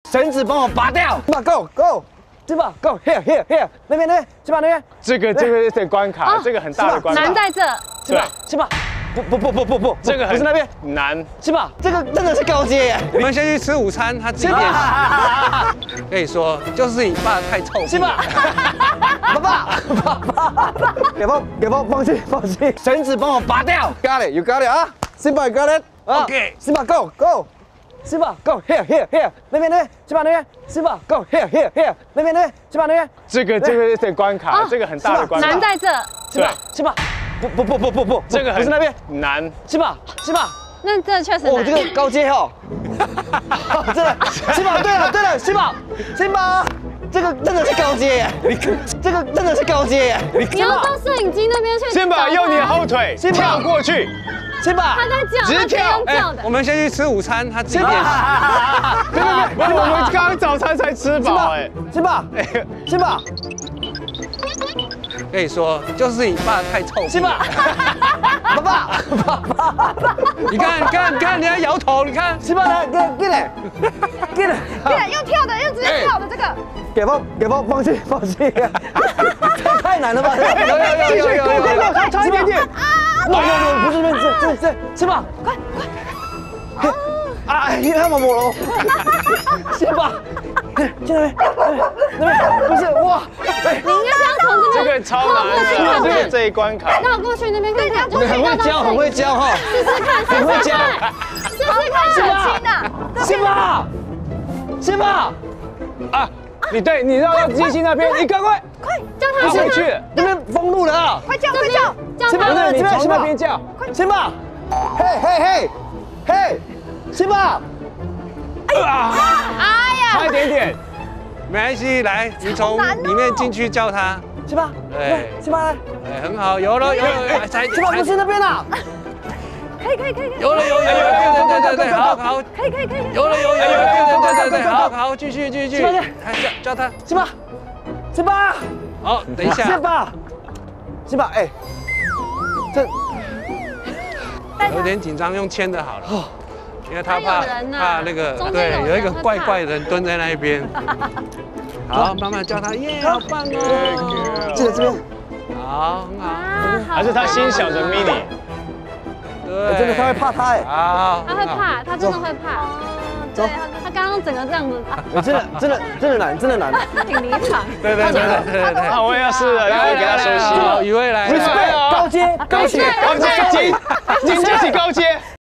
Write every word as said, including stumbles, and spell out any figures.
绳子帮我拔掉。Simba go go。 Simba go here here here 那边那边 Simba 那边， 这个这个得关卡，这个很大的关卡。 难在这。 Simba Simba 不不不不不不， 这个不是那边难。 Simba 这个真的是高阶耶。 我们先去吃午餐，他自己练。跟你说，就是你爸太臭。 Simba 爸爸爸爸，别放别放放弃放弃，绳子帮我拔掉。Got it you got it 啊 ，Simba you got it。 OK Simba go go。 Simba go here here here 那边那边 Simba 那边 Simba go here here here 那边那边 Simba 那边， 这个这个得关卡，这个很大的关卡。 难在这。 Simba Simba 不不不不不不， 这个不是那边难。 Simba Simba 那这确实哦，这个高阶哦，真的 Simba 对了对了 Simba Simba 这个真的是高阶耶，你这个真的是高阶耶， 你要到摄影机那边去。 先把用你的后腿跳过去。 Simba 他在叫， 直跳。 哎， 我们先去吃午餐，他自己练。 对对对，我们刚刚早餐才吃饱哎。 Simba Simba 跟你说，就是你爸太臭。 Simba 爸爸爸爸， 你看你看你看，你还摇头，你看。 Simba 来给给来给来， 对，用跳的，用直接跳的这个。 给放给放放弃放弃，太难了吧？ 有有有有有有有， 差差一点点。 no no no 不是那这这这是吧？快快！啊，你看我摸了，先吧，进来，那边不是哇！ 你应该是要从这边。 这个超难的，这个这一关卡。 绕过去那边看看， 你很会教，很会教哈， 试试看， 很会教， 试试看， 是吧？是吧？是吧？ 啊，你对，你绕到机器那边，你赶快快叫他回去， 那边封路了啊！ 快叫快叫！ 叫先把他。 你从那边叫， 先吧，嘿嘿嘿嘿，先吧。 哎呀， 差一点点。 没关系，来，你从里面进去叫他。 先吧， 对， 先吧来， 哎，很好，有了有了，才先吧不是那边啦。 可以可以可以可以， 有了有了有了，对对对对，好好， 可以可以可以， 有了有了有了，对对对对，好好，继续继续，还叫叫他， 先吧，先吧。 好，等一下， 先吧，先吧，哎，这有点紧张，用牵的好了，因为他怕还有人啊怕那个，对， 中间有人有一个会怕怪怪的人蹲在那一边。好，慢慢叫他，耶，好棒哦！ 这个这边， 好，很好， 啊，好还是他心想着 mini， 对， 真的他会怕他哎， 好， 他会怕，他真的会怕。对，他他刚刚整个这样子， 真的真的真的难，真的难。 挺离场。 对对对对对对， 那我也要试了，要给他熟悉。 好，雨薇来， respect 高阶高阶高阶金金就是高阶。